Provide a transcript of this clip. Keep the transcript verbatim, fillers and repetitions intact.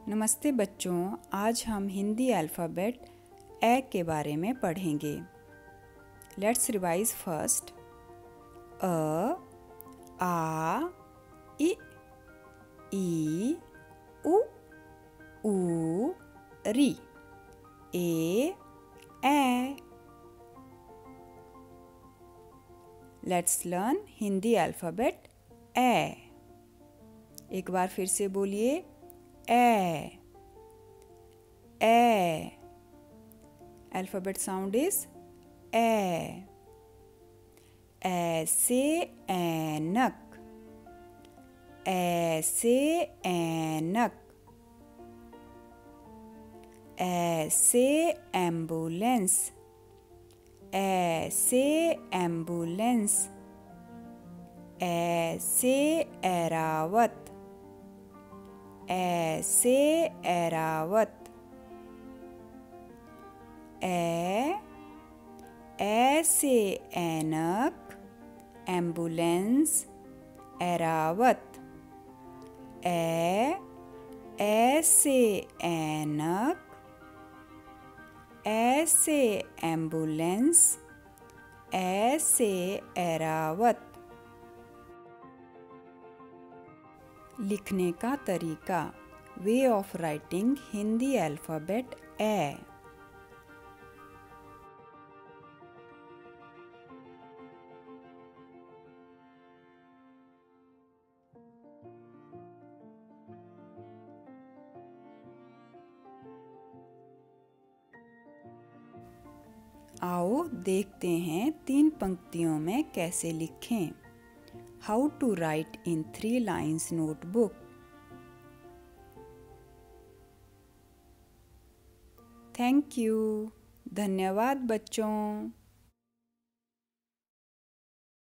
नमस्ते बच्चों, आज हम हिंदी अल्फ़ाबेट ए के बारे में पढ़ेंगे। Let's revise first. अ, आ, इ, ई, उ, ऊ, री, ए, ए। लेट्स लर्न हिंदी अल्फ़ाबेट ए। एक बार फिर से बोलिए ए, ए। अल्फ़ाबेट साउंड इज ए। ऐसे ऐनक, ऐसे ऐनक। ऐसे एम्बुलेंस, ऐसे एम्बुलेंस। ऐसे ऐरावत, ऐसे ऐरावत। ए, ऐसे ऐनक, एम्बुलेंस, ऐरावत। ए, ऐसे ऐनक, ऐसे एम्बुलेंस, ऐसे ऐरावत। लिखने का तरीका, way of writing Hindi alphabet ए। आओ देखते हैं तीन पंक्तियों में कैसे लिखें। How to write in three lines notebook. Thank you. धन्यवाद बच्चों।